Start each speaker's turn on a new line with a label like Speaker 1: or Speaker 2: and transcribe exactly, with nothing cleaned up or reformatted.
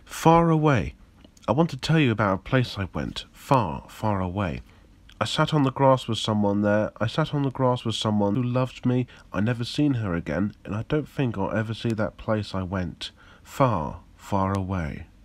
Speaker 1: Far away. I want to tell you about a place I went, far, far away. I sat on the grass with someone there. I sat on the grass with someone who loved me. I never seen her again, and I don't think I'll ever see that place I went. Far, far away.